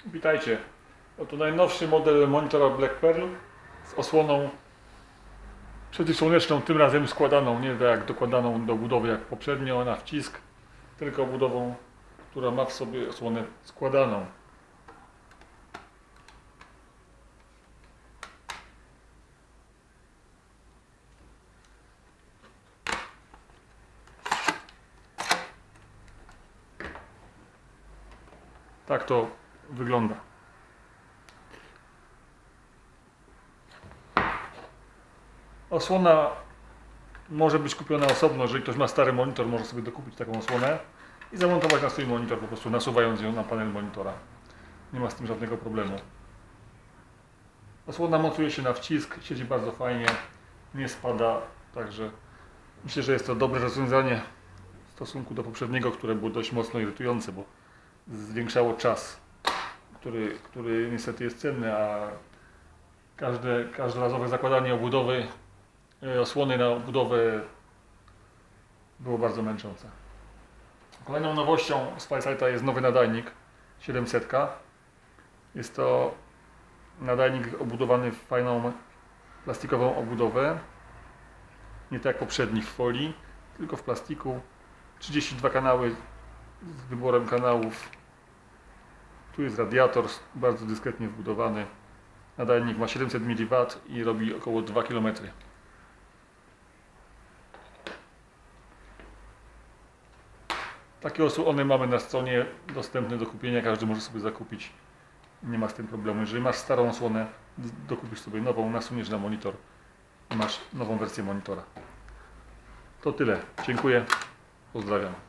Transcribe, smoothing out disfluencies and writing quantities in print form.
Witajcie. Oto najnowszy model monitora Black Pearl z osłoną przeciwsłoneczną, tym razem składaną, nie tak jak dokładaną do budowy jak poprzednio na wcisk, tylko budową, która ma w sobie osłonę składaną. Tak to wygląda. Osłona może być kupiona osobno, jeżeli ktoś ma stary monitor, może sobie dokupić taką osłonę i zamontować na swój monitor, po prostu nasuwając ją na panel monitora. Nie ma z tym żadnego problemu. Osłona montuje się na wcisk, siedzi bardzo fajnie, nie spada, także myślę, że jest to dobre rozwiązanie w stosunku do poprzedniego, które było dość mocno irytujące, bo zwiększało czas, który niestety jest cenny, a każdorazowe zakładanie obudowy, osłony na obudowę było bardzo męczące. Kolejną nowością z Firesight'a jest nowy nadajnik 700. Jest to nadajnik obudowany w fajną plastikową obudowę, nie tak jak poprzedni w folii, tylko w plastiku. 32 kanały z wyborem kanałów. Tu jest radiator bardzo dyskretnie wbudowany. Nadajnik ma 700 mW i robi około 2 km. Takie osłony mamy na stronie dostępne do kupienia, każdy może sobie zakupić. Nie ma z tym problemu. Jeżeli masz starą osłonę, dokupisz sobie nową, nasuniesz na monitor i masz nową wersję monitora. To tyle. Dziękuję. Pozdrawiam.